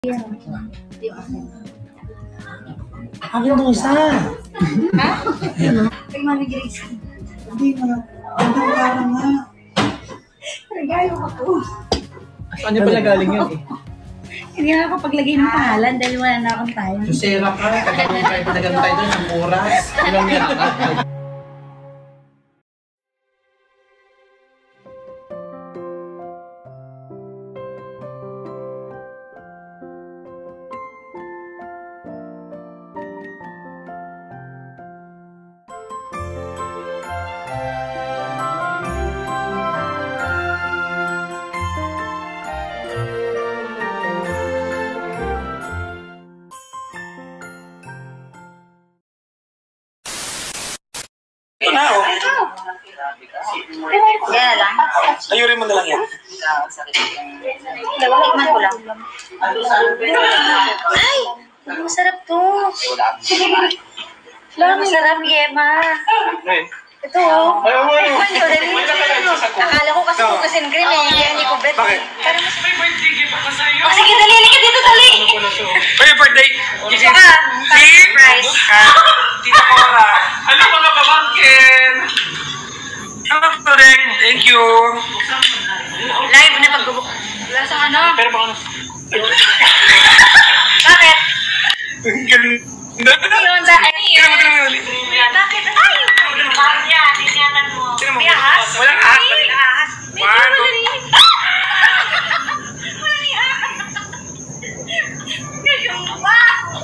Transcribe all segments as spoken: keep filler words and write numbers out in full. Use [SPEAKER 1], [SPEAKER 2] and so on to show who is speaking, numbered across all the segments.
[SPEAKER 1] Akin mo isa.
[SPEAKER 2] Ha? Kay Mami Grace.
[SPEAKER 1] Hindi mo. Ang parang nga.
[SPEAKER 2] Regalo ako.
[SPEAKER 3] Saan niya pala galing yun eh?
[SPEAKER 2] Hindi na ako paglagay ng pangalan dahil wala na akong time.
[SPEAKER 3] Susera ka, kapag kayo pinagantay doon ng oras. Ilang yan ka?
[SPEAKER 1] Ito na, oh.
[SPEAKER 2] Yan lang.
[SPEAKER 1] Ayurin mo na lang yan.
[SPEAKER 2] Dalawang ikman ko lang. Ay! Masarap to. Masarap, Yema. Ito, oh. Ikman ko, dali. Akala ko kasi focus and cream eh. Kaya hindi ko bet.
[SPEAKER 1] Bakit?
[SPEAKER 4] May birthday gift ako sa'yo.
[SPEAKER 2] Oh, sige, dali. Halika dito, dali.
[SPEAKER 1] Happy birthday!
[SPEAKER 2] Dito ka. Surprise.
[SPEAKER 1] Tita Cora.
[SPEAKER 4] Ano mga pamangkin?
[SPEAKER 1] Ano to rin? Thank you.
[SPEAKER 2] Live na pagbubuk. Wala sa ano?
[SPEAKER 4] Pero baka
[SPEAKER 2] Bakit?
[SPEAKER 1] Ganda.
[SPEAKER 2] Yun sa ano yun?
[SPEAKER 1] Tira mo, tira mo ulit.
[SPEAKER 2] Bakit? Ay! Pamya, tingnan mo.
[SPEAKER 1] Tira mo.
[SPEAKER 2] May ahas?
[SPEAKER 1] Walang ahas.
[SPEAKER 2] May ahas. May
[SPEAKER 1] One,
[SPEAKER 2] ahas.
[SPEAKER 1] two.
[SPEAKER 2] Walang ahas. Yung ba?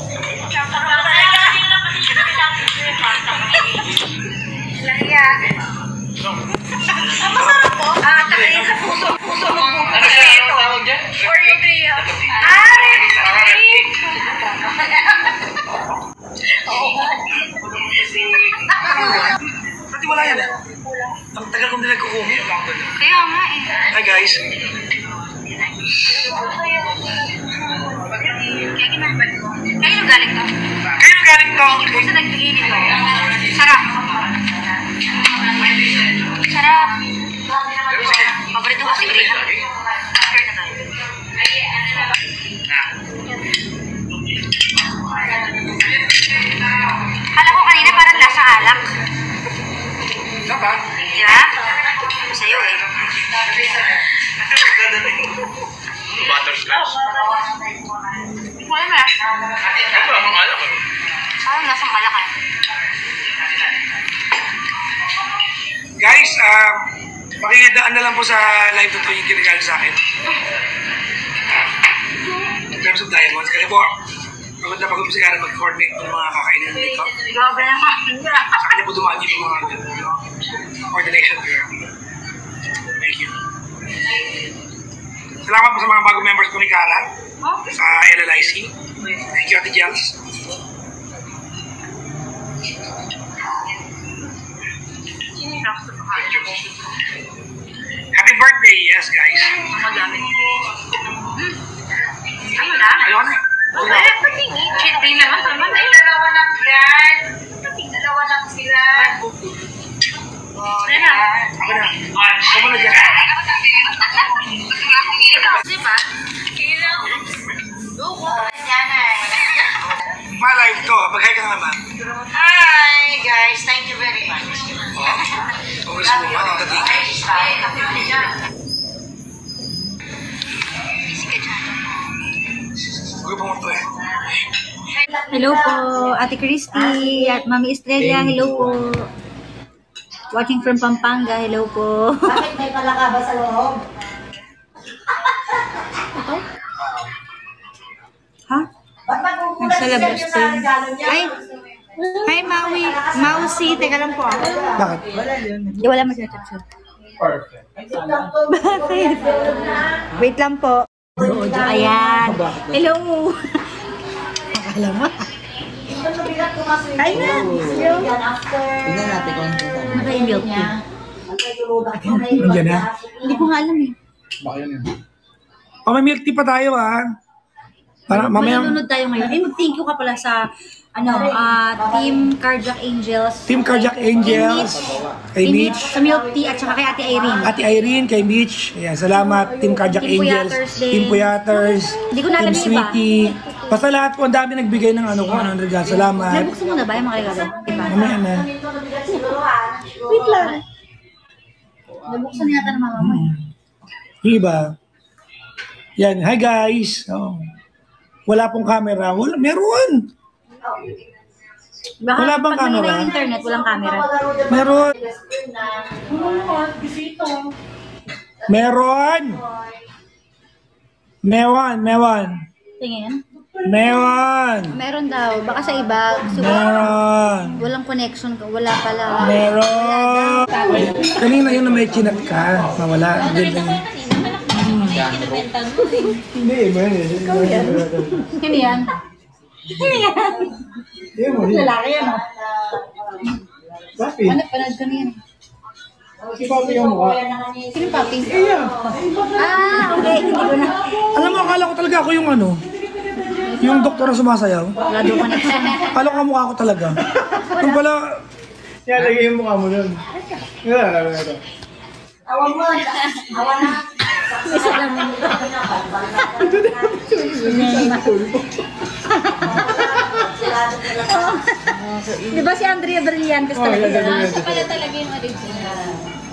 [SPEAKER 2] Laya. Ang masarap po. Ah, takayin sa puso. Puso mo po.
[SPEAKER 4] ano siya? Ano tawag dyan?
[SPEAKER 2] Or yung trio. Ah, rin.
[SPEAKER 1] Pati wala yan eh. Ang tagal kong dinagkukuha.
[SPEAKER 2] Kaya nga eh.
[SPEAKER 1] Hi guys.
[SPEAKER 2] Kaya yung galing to?
[SPEAKER 1] Kayo galing to.
[SPEAKER 2] Hindi sa nagbigay nito. Sarap. Sarap. Paborito ko si Greta. After na tayo. Kala ko kanina parang lasa alak.
[SPEAKER 1] Saba?
[SPEAKER 2] Di ba? Sa'yo eh.
[SPEAKER 4] Butterscotch.
[SPEAKER 2] Wala na.
[SPEAKER 4] Ano ba? Mga alak eh.
[SPEAKER 2] Parang lasang alak eh.
[SPEAKER 1] Guys, um, pakikidaan na lang po sa live na ito yung ginagaling sa akin. In terms of diamonds, kasi po, pagod na pagod si Karen mag-coordinate ng mga kakainin dito.
[SPEAKER 2] Grabe naman.
[SPEAKER 1] Sa kanya po dumaan dito mga you know, coordination girl. Thank you. Salamat po sa mga bagong members ko ni Kara sa L L I C. Thank you, Ate Jels. Happy birthday, yes guys.
[SPEAKER 2] Madami. Ano na?
[SPEAKER 1] Ayaw na.
[SPEAKER 2] Eh, patingin. Cheat day naman. Naman eh. Dalawa lang yan. Dalawa lang sila. Ano na?
[SPEAKER 1] Ako na. Ako na dyan.
[SPEAKER 2] Di ba? Kailang. Dugo. Yan eh.
[SPEAKER 1] Ma-live to. Mag-hi ka naman.
[SPEAKER 2] Hi guys. Thank you very much.
[SPEAKER 1] Oras mo ba? Ito dito. Grupo mo to eh.
[SPEAKER 5] Hello po, Ate Christy at Mami Estrella, hello po. Watching from Pampanga, hello po.
[SPEAKER 2] Bakit may palaka ba sa loob?
[SPEAKER 5] Ito? Ha?
[SPEAKER 2] Ba't magkukulat
[SPEAKER 5] Nasa labas
[SPEAKER 2] siya
[SPEAKER 5] po.
[SPEAKER 2] sa regalo niya?
[SPEAKER 5] Ay, hi Maui, Mausi, teka lang po ako.
[SPEAKER 1] Bakit?
[SPEAKER 5] Di wala masyadong.
[SPEAKER 4] Perfect.
[SPEAKER 5] Bakit? Wait lang po. Ayan. Hello. Akala mo? Ay na.
[SPEAKER 2] Yan after.
[SPEAKER 3] Tingnan natin kung ano ito.
[SPEAKER 5] Naka-milk tea.
[SPEAKER 1] Nandiyan na.
[SPEAKER 5] Hindi ko nga alam eh.
[SPEAKER 3] Baka yun yun.
[SPEAKER 1] Oh, may milk tea pa tayo ah.
[SPEAKER 6] Para mamaya,
[SPEAKER 5] Manunod tayo ngayon. Eh, mag-thank you ka pala sa ano, ah, Team Cardiac Angels.
[SPEAKER 6] Team Cardiac Angels, kay
[SPEAKER 5] Kay
[SPEAKER 6] Mitch,
[SPEAKER 5] Sa Milk Tea at saka kay Ate Irene.
[SPEAKER 6] Ate Irene, kay Mitch. Ayan, salamat. Team Cardiac
[SPEAKER 5] Team
[SPEAKER 6] Angels,
[SPEAKER 5] Puyaters din.
[SPEAKER 6] Team Puyaters,
[SPEAKER 5] Hindi ko na alam
[SPEAKER 6] Team
[SPEAKER 5] yung iba.
[SPEAKER 6] Sweetie. Basta lahat po, ang dami nagbigay ng ano ko, ano, regalo. Salamat.
[SPEAKER 5] Nabuksan mo na ba yung mga regalo? Diba?
[SPEAKER 6] Mamaya na.
[SPEAKER 5] Wait lang. Nabuksan yata ng mama mo eh.
[SPEAKER 6] Yung iba. Yan, hi guys. Oh. Wala pong camera. Wala, meron.
[SPEAKER 5] Baka
[SPEAKER 6] Wala bang
[SPEAKER 5] pag
[SPEAKER 6] camera?
[SPEAKER 5] may internet, walang camera.
[SPEAKER 6] Meron. Meron. Meron, meron.
[SPEAKER 5] Tingin.
[SPEAKER 6] Meron.
[SPEAKER 5] Meron daw. Baka sa iba. So,
[SPEAKER 6] Meron.
[SPEAKER 5] walang connection ka. Wala pala.
[SPEAKER 6] Meron. Kanina yun na may chinat ka. Mawala. Ganda yun.
[SPEAKER 3] Hindi, iba yan eh. Ikaw yan.
[SPEAKER 5] Sino yan? Sino yan? Lalaki yan oh.
[SPEAKER 3] Papi.
[SPEAKER 5] Ano, panood ko na yan.
[SPEAKER 3] Si Papi yung mukha.
[SPEAKER 5] Sino papi?
[SPEAKER 3] Iya.
[SPEAKER 5] Ah, okay. Hindi ko na.
[SPEAKER 6] Alam mo, akala ko talaga ako yung ano. Yung doktor na sumasayaw.
[SPEAKER 5] Lado ko na.
[SPEAKER 6] Akala ko mukha ko talaga. Yung pala,
[SPEAKER 3] Yan, lagay yung mukha mo doon. Yan, lagay mo ito.
[SPEAKER 5] Isa lang mo. Di ba si Andrea Brillantes talaga?
[SPEAKER 3] yan, yan.
[SPEAKER 5] Siya pala talaga yung original.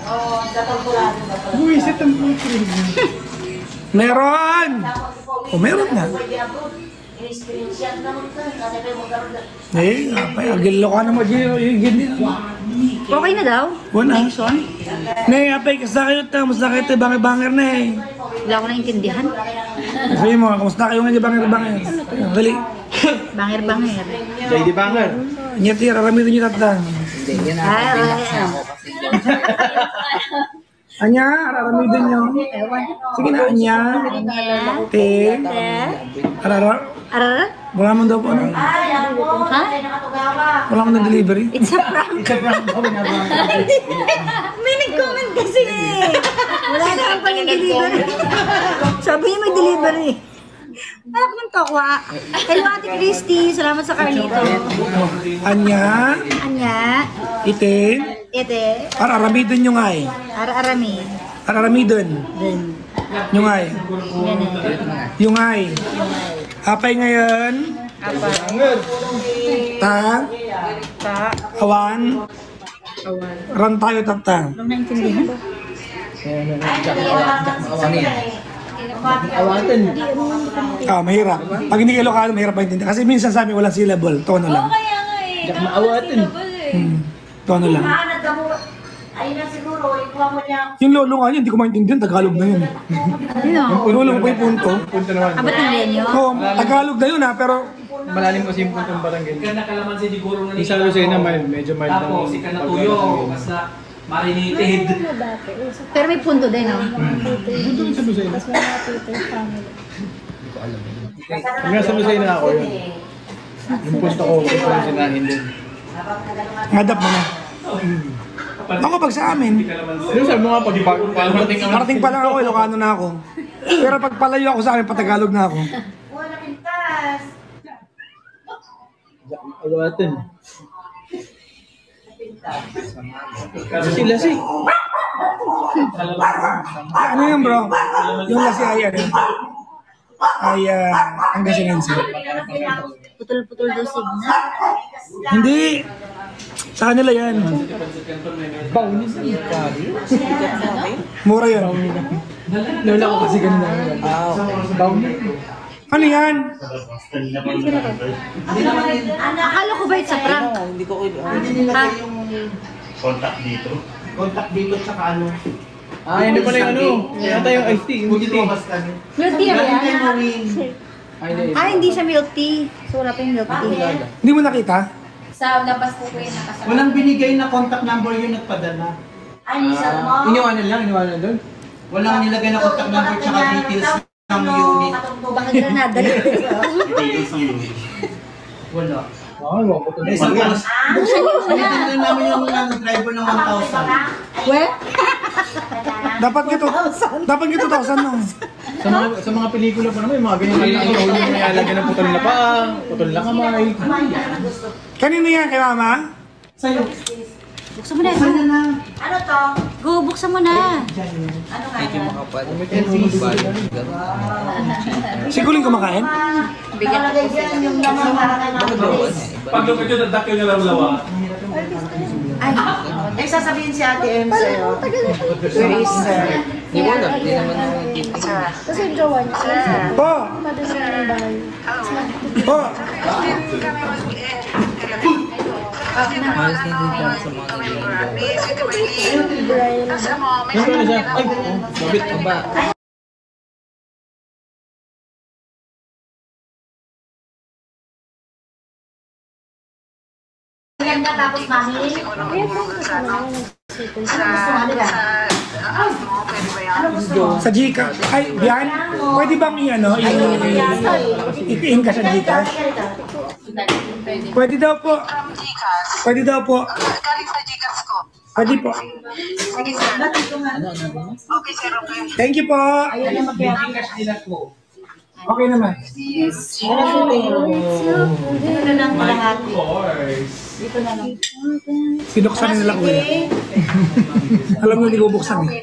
[SPEAKER 3] Buwisit ang puto.
[SPEAKER 6] meron. O, meron nga. Eh, apay, agilo ka naman dyan. Yung gini.
[SPEAKER 5] Okay na daw?
[SPEAKER 6] Wala.
[SPEAKER 5] Nixon?
[SPEAKER 6] Ne, apay, kasakit ta. Mas nakita, bangir-bangir na eh.
[SPEAKER 5] Wala ko naintindihan.
[SPEAKER 6] Sabi mo, kamusta kayo nga bangir-bangir? Dali.
[SPEAKER 5] Bangir-bangir.
[SPEAKER 3] J D Banger.
[SPEAKER 6] Nyati, raramitin nyo tatang.
[SPEAKER 5] Ay, ay, ay.
[SPEAKER 6] Anya, raramitin nyo. Sige na, Anya. Te.
[SPEAKER 5] Te.
[SPEAKER 6] Arara.
[SPEAKER 5] Arar?
[SPEAKER 6] Wala man daw po ano.
[SPEAKER 5] Ha?
[SPEAKER 6] Wala man ng delivery.
[SPEAKER 5] It's a prank.
[SPEAKER 3] It's a prank. Oh, binabang.
[SPEAKER 5] May nag-comment kasi eh. Wala na pa ng delivery. Sabi niya may delivery. Anak ng tokwa. Hello, Ate Christy. Salamat sa Carlito.
[SPEAKER 6] Anya.
[SPEAKER 5] Anya.
[SPEAKER 6] Ite.
[SPEAKER 5] Ete.
[SPEAKER 6] Araramitin nyo nga eh.
[SPEAKER 5] Ara-arami.
[SPEAKER 6] Araramitin.
[SPEAKER 5] Din.
[SPEAKER 6] Yung ay.
[SPEAKER 5] Yan eh.
[SPEAKER 6] Yung ay. Apay ngayon.
[SPEAKER 5] Apa?
[SPEAKER 6] Ta.
[SPEAKER 5] Ta.
[SPEAKER 6] Awan.
[SPEAKER 5] Awan.
[SPEAKER 6] Ran tayo tata.
[SPEAKER 5] Anong naintindihan?
[SPEAKER 3] Awatin.
[SPEAKER 6] Ah, mahirap. Pag hindi Ilocano, mahirap maintindihan. Kasi minsan sa amin walang syllable. Tono lang.
[SPEAKER 2] Kaya nga eh.
[SPEAKER 3] Jack maawatin.
[SPEAKER 6] Hmm. Tono lang.
[SPEAKER 2] Ayun na siguro, ikuha mo niya.
[SPEAKER 6] Yung lolo nga yun, hindi ko maintindihan. Tagalog na yun.
[SPEAKER 5] Ano?
[SPEAKER 6] Yung lolo ko yung punto.
[SPEAKER 3] Punto naman.
[SPEAKER 5] Abat ng Lenyo?
[SPEAKER 6] Oo, Tagalog na yun ha, pero
[SPEAKER 3] Malalim kasi yung puntong barangay.
[SPEAKER 4] Ika na kalaman si Diguro na
[SPEAKER 3] Isa Lucena naman, medyo mild lang.
[SPEAKER 4] Tapos, ika na tuyo. Basta marinated.
[SPEAKER 5] Pero may punto din, no?
[SPEAKER 3] Punto sa Lucena. Pag nasa Lucena ako yun. Yung punto ko, punto ko sinahin din.
[SPEAKER 6] ngadap mo na. Ako pag sa amin,
[SPEAKER 3] Yung sabi mo nga, pag pag parating ka
[SPEAKER 6] parating pa lang ako, Ilocano na ako. Pero pag palayo ako sa amin, patagalog na ako.
[SPEAKER 2] Wala pintas.
[SPEAKER 3] Awatin. Sila si.
[SPEAKER 6] Ano yun bro? Yung lasi ay ano? Ay, uh, ang gasinense.
[SPEAKER 5] Putol-putol daw signal.
[SPEAKER 6] Hindi. Sa kanila yan.
[SPEAKER 3] Bauni sa
[SPEAKER 6] Mura yun.
[SPEAKER 3] Lola ko kasi ganun na. Bauni.
[SPEAKER 6] Ano yan?
[SPEAKER 5] Akala ko ba it's a prank?
[SPEAKER 3] Hindi ko ko.
[SPEAKER 5] Ha?
[SPEAKER 7] Contact dito.
[SPEAKER 3] Contact dito tsaka ano. Ah, yun pala yung ano. Yata yung iced tea. Yung G T.
[SPEAKER 5] Milk tea ba yan? Ah, hindi siya milk tea. So, wala pa yung milk tea.
[SPEAKER 6] Hindi mo nakita?
[SPEAKER 2] Sa labas po ko yung nakasama.
[SPEAKER 8] Walang binigay na contact number yung nagpadala.
[SPEAKER 2] Ay, sa mo.
[SPEAKER 3] Iniwanan lang, iniwanan doon.
[SPEAKER 8] Walang nilagay na contact number tsaka details ng unit.
[SPEAKER 5] Baka granada.
[SPEAKER 7] Details ng unit.
[SPEAKER 8] Wala.
[SPEAKER 3] Ah, wako to.
[SPEAKER 8] Eh, sa boss. Pagdating na namin yung ano, driver ng one thousand.
[SPEAKER 5] Where?
[SPEAKER 6] Dapat gito. Dapat gito two thousand no.
[SPEAKER 3] Sa mga, sa mga pelikula pa naman, yung mga ganyan lang yung ulo na ilalagyan ng putol na paa, putol na kamay.
[SPEAKER 6] Kanino yan kay mama?
[SPEAKER 8] Sa'yo.
[SPEAKER 5] Buksan mo na.
[SPEAKER 2] Ano to?
[SPEAKER 5] Go, buksan mo na.
[SPEAKER 2] Ano nga yan?
[SPEAKER 6] Siguling kumakain?
[SPEAKER 2] Bigyan ko po sila. Yung naman para kay mama.
[SPEAKER 4] Pag lumit yun, dadakil nyo lang lawa.
[SPEAKER 2] Ay, ay sasabihin si Ate M sa'yo. Where is her?
[SPEAKER 9] Hindi ko alam, hindi naman ako nagtitingin.
[SPEAKER 5] Kasi yung jowa niya.
[SPEAKER 6] Po! Po!
[SPEAKER 9] Halos na din tayo sa mga naging
[SPEAKER 3] Yung pala siya, ay, mabit ka ba?
[SPEAKER 2] Yan ka tapos mami. Ano gusto mo?
[SPEAKER 6] Sa Gcash. Ay, yan? Pwede bang i-ano? I-in ka sa Gcash? Pwede daw po. Pwede daw po. Pwede po. Thank you po. Okay naman.
[SPEAKER 2] Ano lang lahat?
[SPEAKER 6] Sinuksan na nila kuya. Alam mo, hindi ko buksan eh.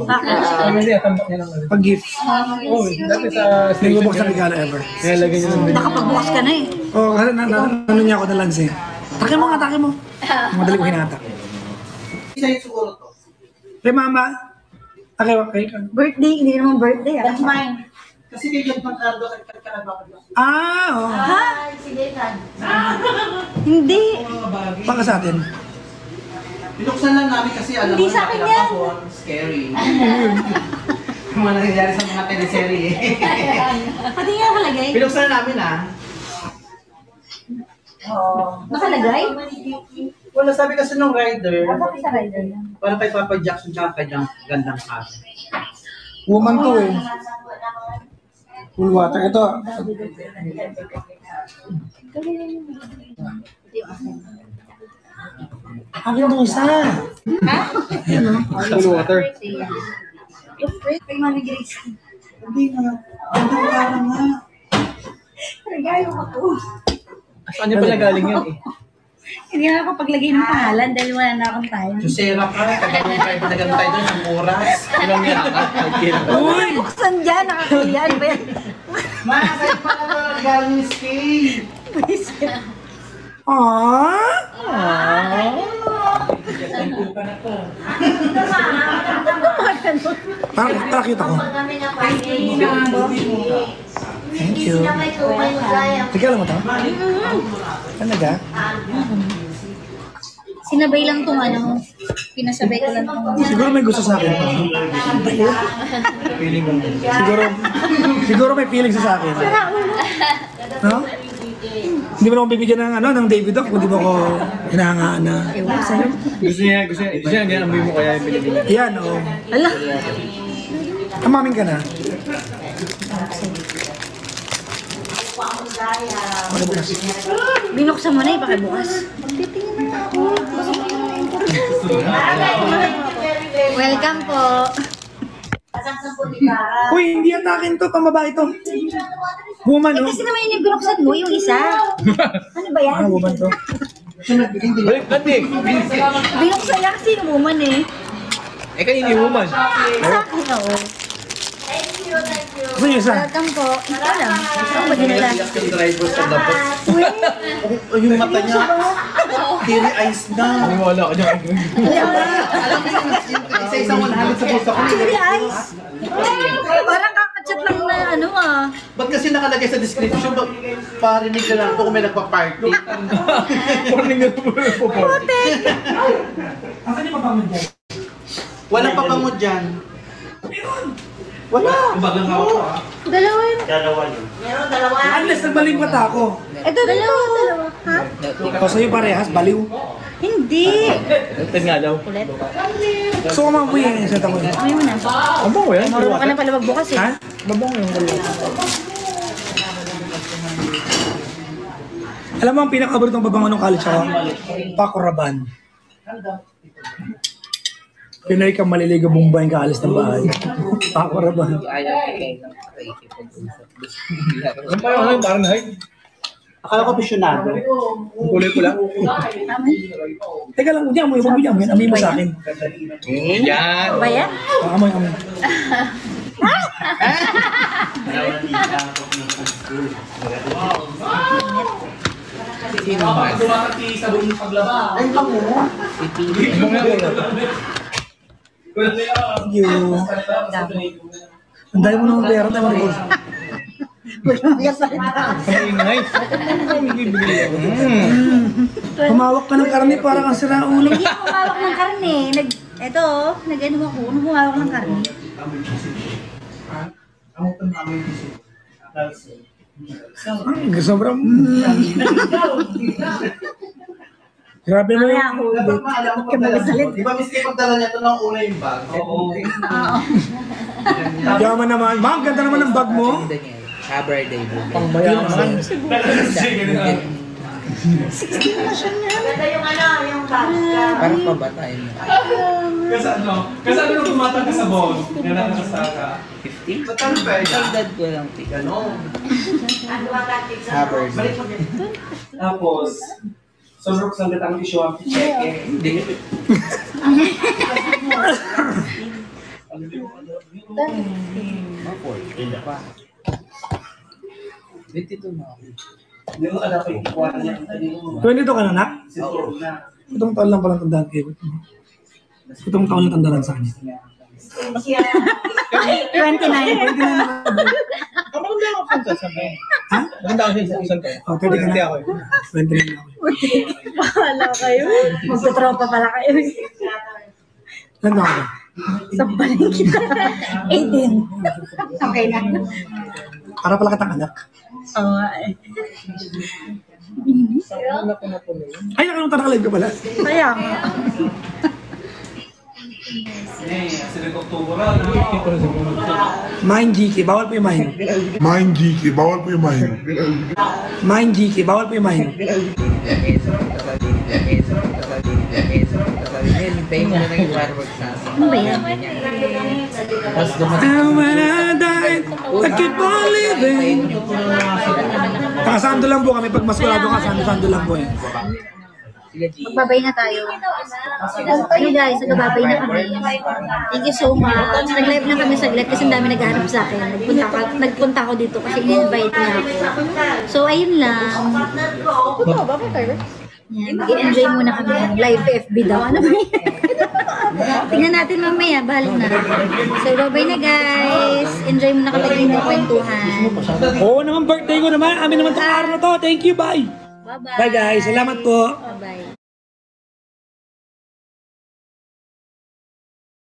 [SPEAKER 6] Pag gift.
[SPEAKER 3] Oh, dati sa
[SPEAKER 6] Hindi ko buksan regalo ever.
[SPEAKER 3] kaya lagyan nyo ng
[SPEAKER 5] Nakapagbukas ka na eh.
[SPEAKER 6] Oo, kasi na, na, ano niya ako na lance eh. Takin mo nga, takin mo. Madali ko hinatak.
[SPEAKER 8] Sa'yo siguro to.
[SPEAKER 6] Kay mama. Okay, okay.
[SPEAKER 5] Birthday, hindi naman birthday ah.
[SPEAKER 2] That's mine.
[SPEAKER 8] Kasi kay John Pancardo, kagkagkagkagkagkag.
[SPEAKER 6] Ah, oo.
[SPEAKER 2] Ay, sige na.
[SPEAKER 5] Hindi.
[SPEAKER 6] Baka sa atin.
[SPEAKER 8] Binuksan lang namin kasi alam
[SPEAKER 5] Hindi
[SPEAKER 8] mo
[SPEAKER 5] sa akin
[SPEAKER 8] na
[SPEAKER 5] yan.
[SPEAKER 8] kahapon, scary. Yung mga nangyayari sa mga teleserye.
[SPEAKER 5] Pati nga nakalagay.
[SPEAKER 8] Binuksan namin ah.
[SPEAKER 5] Nakalagay?
[SPEAKER 8] Wala, sabi kasi nung rider,
[SPEAKER 5] Bakit sa rider yan?
[SPEAKER 8] parang kay Papa Jackson tsaka kanyang gandang kaso.
[SPEAKER 6] Woman to eh. Full water. Ito. Akin itong isa. Ayan o.
[SPEAKER 3] full water.
[SPEAKER 5] Kay Mami Grace.
[SPEAKER 8] Hindi nga. Hindi nga nga.
[SPEAKER 5] Regalo ko to.
[SPEAKER 3] Saan niya pala galing yan eh?
[SPEAKER 5] Hindi na ako paglagay ng pangalan dahil wala na akong time.
[SPEAKER 8] Jusera ka, kagano'n kayo panagan tayo doon ng oras.
[SPEAKER 3] Ilang yan?
[SPEAKER 6] Uy!
[SPEAKER 5] Buksan dyan, nakakilian ba yan?
[SPEAKER 8] Ma, sa'yo pala ba regalo ni Skate?
[SPEAKER 6] Aww. Parang, parang kita ko.
[SPEAKER 2] Kami na party.
[SPEAKER 6] Thank you.
[SPEAKER 2] Sila may tumay magaya.
[SPEAKER 6] Regalo mo to? Talaga?
[SPEAKER 5] Sinabay lang tong ano, pinasabay ko lang tong
[SPEAKER 6] Siguro may gusto sa akin.
[SPEAKER 3] Feeling ko.
[SPEAKER 6] Siguro, siguro may feelings sa akin. No? Hindi mo na akong bibigyan ng ano, ng David Off, kundi mo ako hinahangaan na.
[SPEAKER 5] ewan sa'yo.
[SPEAKER 3] Gusto niya, gusto niya, gusto niya, ganyan amoy mo kaya yung pinili niya.
[SPEAKER 6] Yan, oo.
[SPEAKER 5] Ala,
[SPEAKER 6] Amamin ka na. Pagkabukas.
[SPEAKER 5] binuksan mo na eh, pakibukas. Titingin na ako. Welcome po.
[SPEAKER 6] Uy, hindi yan akin to, pambabae to. Woman,
[SPEAKER 5] Eh
[SPEAKER 6] oh.
[SPEAKER 5] kasi naman yun yung binuksan mo, yung isa. Ano ba yan?
[SPEAKER 6] Ah, woman to.
[SPEAKER 3] Balik, landig!
[SPEAKER 5] Binuksan niya kasi yung woman eh.
[SPEAKER 3] Eh, kanina yung woman.
[SPEAKER 5] Sa akin, oo.
[SPEAKER 6] Gusto niyo isa?
[SPEAKER 5] Welcome po. Ito lang. Ano ba dinala?
[SPEAKER 8] Yung driver sa dapat. Oh, yung mata niya, teary eyes na.
[SPEAKER 3] Naniwala ka dyan.
[SPEAKER 8] Alam mo yung isa-isang one hundred sa puso ko.
[SPEAKER 5] Cherry eyes. Parang kakachat lang na ano ah.
[SPEAKER 8] Ba't kasi nakalagay sa description, ba, parinig ka lang ito kung may nagpa-party.
[SPEAKER 3] Morning na po.
[SPEAKER 6] Asan yung papangon dyan?
[SPEAKER 8] Walang papango dyan. Wala.
[SPEAKER 4] Kubag lang hawak ko ah.
[SPEAKER 5] Dalawa yun.
[SPEAKER 2] Meron dalawa.
[SPEAKER 6] Unless nagbalikwat ako.
[SPEAKER 5] Ito, dalawa. Dalawa. Ha?
[SPEAKER 6] O sa'yo parehas, baliw.
[SPEAKER 5] Hindi.
[SPEAKER 3] Ito nga daw.
[SPEAKER 5] Ulit.
[SPEAKER 6] Gusto ko mamuwi yan sa taon.
[SPEAKER 5] May mo na.
[SPEAKER 3] Ang bango yan.
[SPEAKER 5] Marunong ka na pala magbukas eh.
[SPEAKER 6] Ha?
[SPEAKER 3] Mabango yung wala.
[SPEAKER 6] Alam mo ang pinakabarito ng babango ng college ako? Paco Rabanne. Pinoy kang maliligo Bombay ka alis ng bahay. Ako ra ba?
[SPEAKER 9] Ayaw ko kayo ng pakikipag-usap.
[SPEAKER 3] Ano pa yung parang height?
[SPEAKER 8] Akala ko aficionado.
[SPEAKER 3] Ang kulay ko lang.
[SPEAKER 6] Teka lang, hindi amoy, huwag mo amoy. Amoy mo sa akin.
[SPEAKER 3] Yan.
[SPEAKER 5] Ba yan?
[SPEAKER 6] Ah, amoy, amoy.
[SPEAKER 9] Sino ba?
[SPEAKER 4] Dumakati sa buong paglaba.
[SPEAKER 8] Ay, bango.
[SPEAKER 6] Thank you. Ang dahil mo naman pera, tayo mo rin.
[SPEAKER 3] Nice.
[SPEAKER 6] Humawak ka ng karne para kang sira ulo.
[SPEAKER 5] Hindi ako humawak ng karne. Nag, eto, nag-ano ako, nung humawak ng karne.
[SPEAKER 6] Ah, sobrang... Grabe mo
[SPEAKER 5] Kaya
[SPEAKER 6] yung...
[SPEAKER 5] ako, ba't ka magasalit?
[SPEAKER 8] Di ba miski pagdala niya ito ng una yung bag? Oo.
[SPEAKER 6] Yaman naman. Ma, ang ganda naman ng bag mo.
[SPEAKER 9] Daniel. Happy birthday, bro.
[SPEAKER 6] Pang mayaman.
[SPEAKER 2] Ganda yung ano, yung bag.
[SPEAKER 9] Parang pabatayin mo.
[SPEAKER 4] Kasi ano, kasi ano nung tumatag ka sa ball, yan ang nakasaka.
[SPEAKER 9] fifty?
[SPEAKER 8] Ba't ano ba?
[SPEAKER 9] Ang dad ko lang.
[SPEAKER 8] Ganon.
[SPEAKER 2] Ano ba tatik sa
[SPEAKER 9] Happy birthday.
[SPEAKER 4] Tapos, sobrang sangat ang issue ang check eh. Hindi.
[SPEAKER 9] Ma-four. Pa. twenty-two na ako.
[SPEAKER 4] Hindi mo alam ko yung ikuha niya.
[SPEAKER 6] twenty-two ka na, nak?
[SPEAKER 4] Siguro na.
[SPEAKER 6] Itong taon lang palang tandaan kayo. Itong taon lang tandaan sa kanya.
[SPEAKER 5] twenty-nine.
[SPEAKER 3] Ang maganda ako sa sabi.
[SPEAKER 6] Ha?
[SPEAKER 3] Maganda ako sa isang taon.
[SPEAKER 6] Oh, thirty ka
[SPEAKER 3] Hindi
[SPEAKER 6] na.
[SPEAKER 3] ako.
[SPEAKER 6] twenty-nine na ako.
[SPEAKER 5] Bahala kayo. Magtutropa pala kayo.
[SPEAKER 6] Ilan na ako ba?
[SPEAKER 5] Sampalin kita. eighteen. Okay na.
[SPEAKER 6] Para pala kitang anak.
[SPEAKER 5] Oo.
[SPEAKER 6] Ay, nakalimutan nakalive ka pala.
[SPEAKER 5] Kaya nga.
[SPEAKER 4] Eh, sila October na.
[SPEAKER 6] Mind G K, bawal po yung mind.
[SPEAKER 10] Mind G K, bawal po yung mind.
[SPEAKER 6] Mind G K, bawal po yung mind.
[SPEAKER 9] Hintayin mo na lang yung fireworks sa akin.
[SPEAKER 5] Ano ba yan?
[SPEAKER 9] Tapos dumating.
[SPEAKER 6] And when I died, I keep on living. Kakasando lang po kami. Pag maskulado ka, sando-sando lang po eh.
[SPEAKER 5] Magbabay na tayo. Ano guys, nagbabay na kami. Thank you so much. Nag-live na kami saglit kasi ang dami naghahanap sa akin. Nagpunta, ka, nagpunta ako dito kasi in-invite niya ako. So ayun lang. Yan, mag-enjoy muna kami ng live F B daw. Ano ba yan? Tingnan natin mamaya, bahala na. So bye na guys. Enjoy muna kami ng kwentuhan.
[SPEAKER 6] Oo naman, birthday ko naman. Amin naman itong araw na to. Thank you, bye.
[SPEAKER 5] Bye-bye.
[SPEAKER 6] Bye guys, salamat po.
[SPEAKER 5] Bye-bye.